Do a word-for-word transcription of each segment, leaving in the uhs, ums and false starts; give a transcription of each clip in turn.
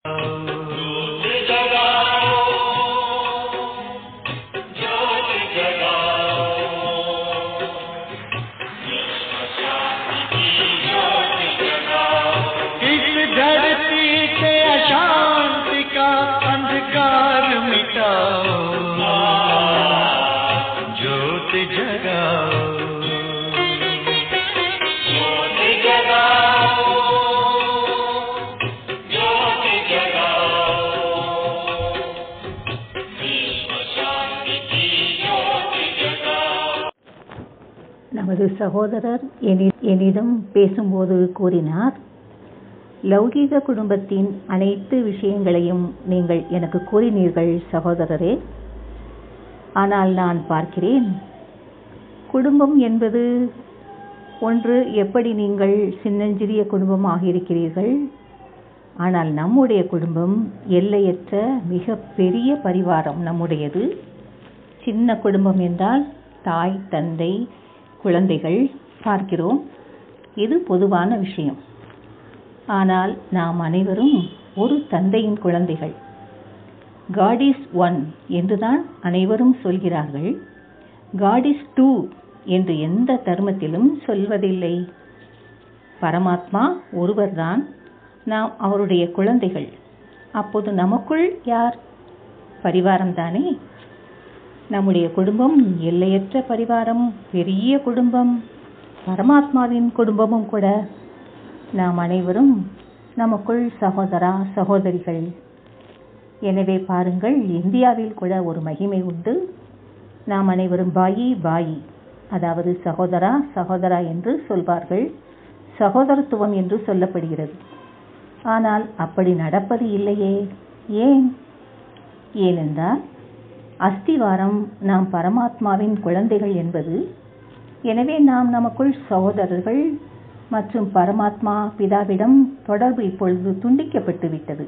நமது சகோதரர் என்னிடம் பேசும்போது கூறினார், லௌகீக குடும்பத்தின் அனைத்து விஷயங்களையும் நீங்கள் எனக்கு கூறினீர்கள் சகோதரரே. ஆனால் நான் பார்க்கிறேன், குடும்பம் என்பது ஒன்று, எப்படி நீங்கள் சின்னஞ்சிறிய குடும்பமாக இருக்கிறீர்கள். ஆனால் நம்முடைய குடும்பம் எல்லையற்ற மிக பெரிய பரிவாரம் நம்முடையது. சின்ன குடும்பம் என்றால் தாய், தந்தை, குழந்தைகள் பார்க்கிறோம். இது பொதுவான விஷயம். ஆனால் நாம் அனைவரும் ஒரு தந்தையின் குழந்தைகள். காட் இஸ் ஒன் என்றுதான் அனைவரும் சொல்கிறார்கள். காட் இஸ் டூ என்று எந்த தர்மத்திலும் சொல்வதில்லை. பரமாத்மா ஒருவர்தான், நாம் அவருடைய குழந்தைகள். அப்போது நமக்குள் யார்? பரிவாரம் தானே. நம்முடைய குடும்பம் எல்லையற்ற பரிவாரம், பெரிய குடும்பம், பரமாத்மாவின் குடும்பமும் கூட. நாம் அனைவரும் நமக்குள் சகோதரா சகோதரிகள். எனவே பாருங்கள், இந்தியாவில் கூட ஒரு மகிமை உண்டு. நாம் அனைவரும் பாயி பாயி, அதாவது சகோதரா சகோதரா என்று சொல்வார்கள். சகோதரத்துவம் என்று சொல்லப்படுகிறது. ஆனால் அப்படி நடப்பது இல்லையே. ஏன்? ஏனென்றால் அஸ்திவாரம் நாம் பரமாத்மாவின் குழந்தைகள் என்பது. எனவே நாம் நமக்குள் சகோதரர்கள் மற்றும் பரமாத்மா பிதாவிடம் தொடர்பு இப்பொழுது துண்டிக்கப்பட்டு விட்டது.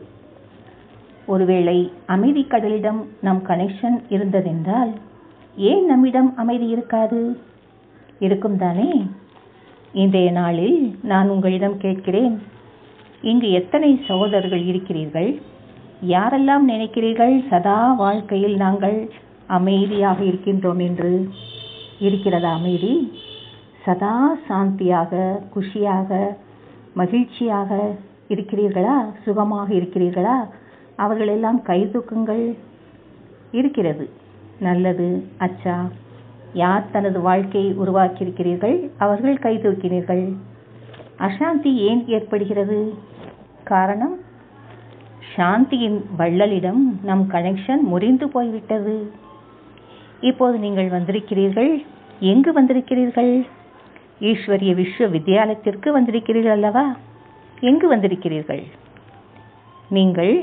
ஒருவேளை அமைதி கடலிடம் நம் கனெக்ஷன் இருந்ததென்றால் ஏன் நம்மிடம் அமைதி இருக்காது? இருக்கும் தானே. இன்றைய நாளில் நான் உங்களிடம் கேட்கிறேன், இங்கு எத்தனை சகோதரர்கள் இருக்கிறீர்கள்? யாரெல்லாம் நினைக்கிறீர்கள் சதா வாழ்க்கையில் நாங்கள் அமைதியாக இருக்கின்றோம் என்று? இருக்கிறதா அமைதி? சதா சாந்தியாக, குஷியாக, மகிழ்ச்சியாக இருக்கிறீர்களா? சுகமாக இருக்கிறீர்களா? அவர்களெல்லாம் கை தூக்குங்கள். இருக்கிறது. நல்லது. அச்சா, யார் தனது வாழ்க்கையை உருவாக்கியிருக்கிறீர்கள்? அவர்கள் கை தூக்கினீர்கள். அசாந்தி ஏன் ஏற்படுகிறது? காரணம், சாந்தியின் வள்ளலிடம் நம் கனெக்ஷன் முறிந்து போய்விட்டது. இப்போது நீங்கள் வந்திருக்கிறீர்கள். எங்கு வந்திருக்கிறீர்கள்? ஈஸ்வரிய விஸ்வ வித்யாலயத்திற்கு வந்திருக்கிறீர்கள் அல்லவா? எங்கு வந்திருக்கிறீர்கள்? நீங்கள்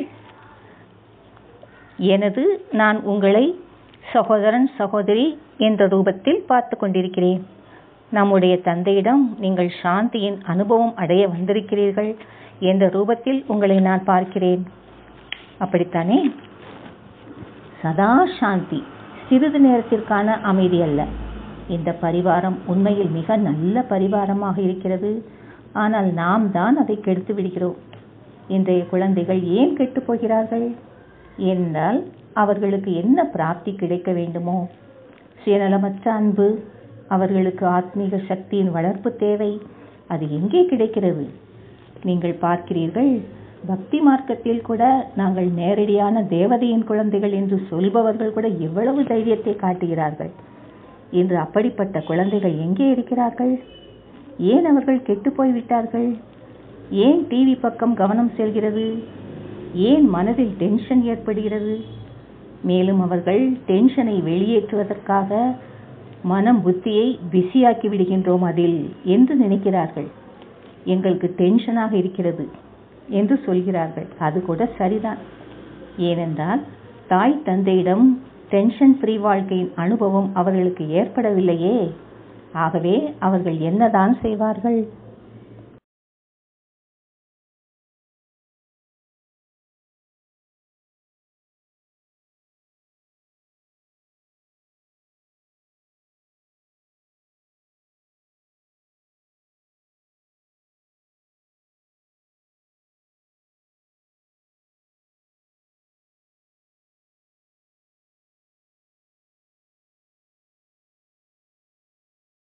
எனது நான் உங்களை சகோதரன் சகோதரி என்ற ரூபத்தில் பார்த்து கொண்டிருக்கிறேன். நம்முடைய தந்தையிடம் நீங்கள் சாந்தியின் அனுபவம் அடைய வந்திருக்கிறீர்கள் என்ற ரூபத்தில் உங்களை நான் பார்க்கிறேன். அப்படித்தானே? சதா சாந்தி, சிறிது நேரத்திற்கான அமைதி அல்ல. இந்த பரிவாரம் உண்மையில் மிக நல்ல பரிவாரமாக இருக்கிறது. ஆனால் நாம் தான் அதை கெடுத்து விடுகிறோம். இன்றைய குழந்தைகள் ஏன் கெட்டு போகிறார்கள்? என்றால் அவர்களுக்கு என்ன பிராப்தி கிடைக்க வேண்டுமோ, சுயநலமற்ற அன்பு, அவர்களுக்கு ஆத்மீக சக்தியின் வளர்ப்பு தேவை. அது எங்கே கிடைக்கிறது? நீங்கள் பார்க்கிறீர்கள், பக்தி மார்க்கத்தில் கூட நாங்கள் நேரடியான தேவதையின் குழந்தைகள் என்று சொல்பவர்கள் கூட எவ்வளவு தைரியத்தை காட்டுகிறார்கள். இன்று அப்படிப்பட்ட குழந்தைகள் எங்கே இருக்கிறார்கள்? ஏன் அவர்கள் கெட்டு போய்விட்டார்கள்? ஏன் டிவி பக்கம் கவனம் செல்கிறது? ஏன் மனதில் டென்ஷன் ஏற்படுகிறது? மேலும் அவர்கள் டென்ஷனை வெளியேற்றுவதற்காக மனம் புத்தியை பிஸியாக்கி விடுகின்றோம் அதில் என்று நினைக்கிறார்கள். எங்களுக்கு டென்ஷனாக இருக்கிறது என்று சொல்கிறார்கள். அது கூட சரிதான். ஏனென்றால் தாய் தந்தையிடம் டென்ஷன் ஃப்ரீ வாழ்க்கையின் அனுபவம் அவர்களுக்கு ஏற்படவில்லையே. ஆகவே அவர்கள் என்னதான் செய்வார்கள்?